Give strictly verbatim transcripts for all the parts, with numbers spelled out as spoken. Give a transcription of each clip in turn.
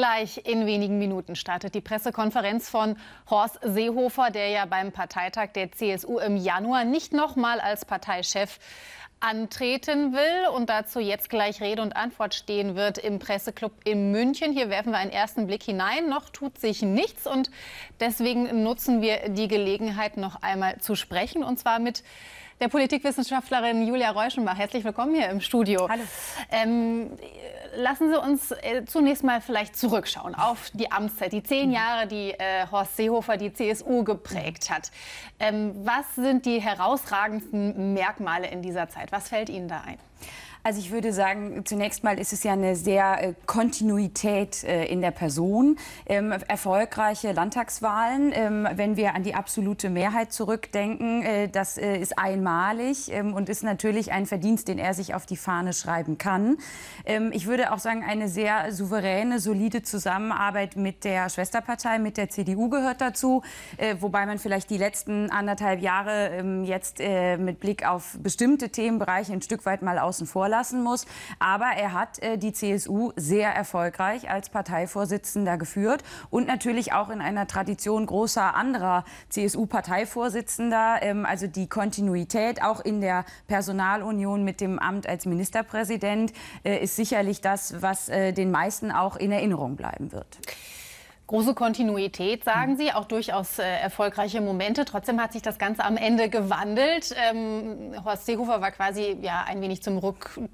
Gleich in wenigen Minuten startet die Pressekonferenz von Horst Seehofer, der ja beim Parteitag der C S U im Januar nicht noch mal als Parteichef antreten will und dazu jetzt gleich Rede und Antwort stehen wird im Presseclub in München. Hier werfen wir einen ersten Blick hinein. Noch tut sich nichts und deswegen nutzen wir die Gelegenheit, noch einmal zu sprechen, und zwar mit der Politikwissenschaftlerin Julia Reuschenbach. Herzlich willkommen hier im Studio. Hallo. Ähm, lassen Sie uns äh, zunächst mal vielleicht zurückschauen auf die Amtszeit, die zehn Jahre, die äh, Horst Seehofer die C S U geprägt hat. Ähm, was sind die herausragendsten Merkmale in dieser Zeit? Was fällt Ihnen da ein? Also ich würde sagen, zunächst mal ist es ja eine sehr äh, Kontinuität äh, in der Person. Ähm, erfolgreiche Landtagswahlen, ähm, wenn wir an die absolute Mehrheit zurückdenken, äh, das äh, ist einmalig ähm, und ist natürlich ein Verdienst, den er sich auf die Fahne schreiben kann. Ähm, ich würde auch sagen, eine sehr souveräne, solide Zusammenarbeit mit der Schwesterpartei, mit der C D U gehört dazu, äh, wobei man vielleicht die letzten anderthalb Jahre ähm, jetzt äh, mit Blick auf bestimmte Themenbereiche ein Stück weit mal außen vor lassen muss. Aber er hat äh, die C S U sehr erfolgreich als Parteivorsitzender geführt und natürlich auch in einer Tradition großer anderer C S U-Parteivorsitzender. Ähm, also die Kontinuität auch in der Personalunion mit dem Amt als Ministerpräsident äh, ist sicherlich das, was äh, den meisten auch in Erinnerung bleiben wird. Große Kontinuität, sagen Sie, auch durchaus äh, erfolgreiche Momente. Trotzdem hat sich das Ganze am Ende gewandelt. Ähm, Horst Seehofer war quasi ja, ein wenig zum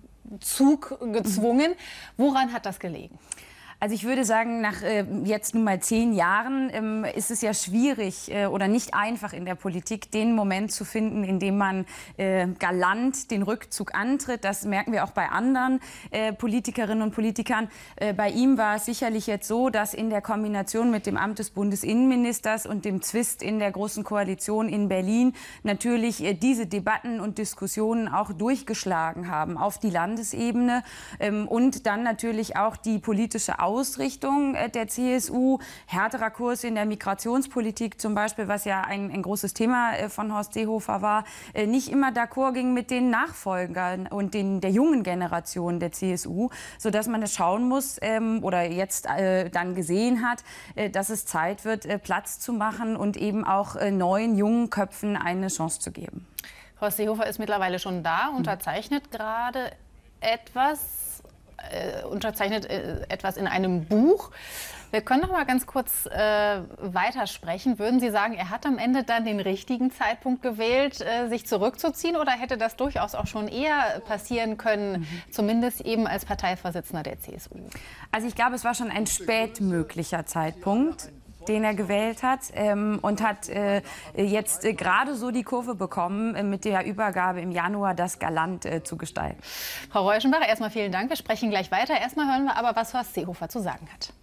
Rückzug gezwungen. Woran hat das gelegen? Also ich würde sagen, nach äh, jetzt nun mal zehn Jahren ähm, ist es ja schwierig äh, oder nicht einfach in der Politik, den Moment zu finden, in dem man äh, galant den Rückzug antritt. Das merken wir auch bei anderen äh, Politikerinnen und Politikern. Äh, bei ihm war es sicherlich jetzt so, dass in der Kombination mit dem Amt des Bundesinnenministers und dem Zwist in der Großen Koalition in Berlin natürlich äh, diese Debatten und Diskussionen auch durchgeschlagen haben auf die Landesebene ähm, und dann natürlich auch die politische Ausrichtung der C S U, härterer Kurs in der Migrationspolitik zum Beispiel, was ja ein, ein großes Thema von Horst Seehofer war, nicht immer d'accord ging mit den Nachfolgern und den, der jungen Generation der C S U, sodass man es schauen muss ähm, oder jetzt äh, dann gesehen hat, äh, dass es Zeit wird, äh, Platz zu machen und eben auch äh, neuen, jungen Köpfen eine Chance zu geben. Horst Seehofer ist mittlerweile schon da, unterzeichnet gerade etwas. Äh, unterzeichnet äh, etwas in einem Buch. Wir können noch mal ganz kurz äh, weitersprechen. Würden Sie sagen, er hat am Ende dann den richtigen Zeitpunkt gewählt, äh, sich zurückzuziehen, oder hätte das durchaus auch schon eher passieren können, mhm. zumindest eben als Parteivorsitzender der C S U? Also ich glaube, es war schon ein spätmöglicher Zeitpunkt, den er gewählt hat ähm, und hat äh, jetzt äh, gerade so die Kurve bekommen, äh, mit der Übergabe im Januar das galant äh, zu gestalten. Frau Reuschenbach, erstmal vielen Dank. Wir sprechen gleich weiter. Erstmal hören wir aber, was Horst Seehofer zu sagen hat.